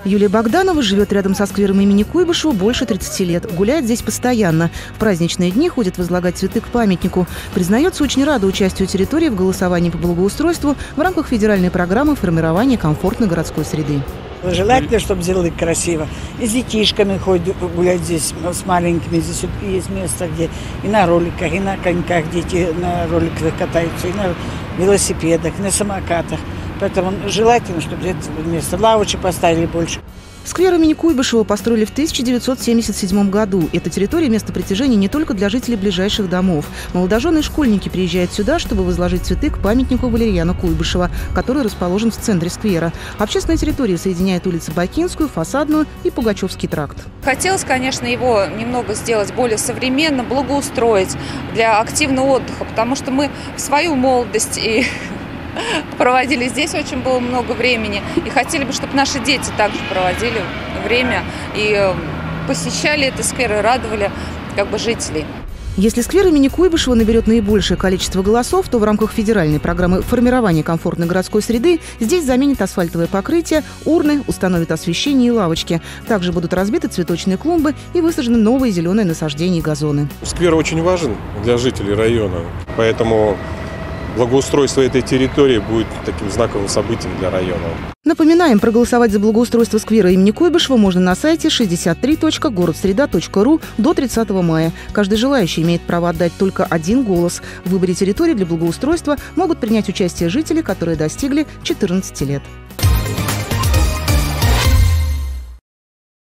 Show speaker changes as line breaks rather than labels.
Юлия Богданова живет рядом со сквером имени Куйбышева больше 30 лет. Гуляет здесь постоянно. В праздничные дни ходит возлагать цветы к памятнику. Признается, очень рада участию территории в голосовании по благоустройству в рамках федеральной программы формирования комфортной городской среды.
Желательно, чтобы сделали красиво. И с детишками ходят гулять здесь, с маленькими. Здесь есть место, где и на роликах, и на коньках дети на роликах катаются, и на велосипедах, и на самокатах. Поэтому желательно, чтобы это место лавочек поставили больше.
Сквер имени Куйбышева построили в 1977 году. Эта территория – место притяжения не только для жителей ближайших домов. Молодожены и школьники приезжают сюда, чтобы возложить цветы к памятнику Валерьяна Куйбышева, который расположен в центре сквера. Общественная территория соединяет улицы Бакинскую, Фасадную и Пугачевский тракт.
Хотелось, конечно, его немного сделать более современно, благоустроить для активного отдыха, потому что мы в свою молодость и проводили здесь очень было много времени. И хотели бы, чтобы наши дети также проводили время и посещали этот сквер и радовали жителей.
Если сквер имени Куйбышева наберет наибольшее количество голосов, то в рамках федеральной программы формирования комфортной городской среды здесь заменят асфальтовое покрытие, урны, установят освещение и лавочки. Также будут разбиты цветочные клумбы и высажены новые зеленые насаждения и газоны.
Сквер очень важен для жителей района, поэтому благоустройство этой территории будет таким знаковым событием для района.
Напоминаем, проголосовать за благоустройство сквера имени Куйбышева можно на сайте 63.городсреда.ру до 30 мая. Каждый желающий имеет право отдать только один голос. В выборе территории для благоустройства могут принять участие жители, которые достигли 14 лет.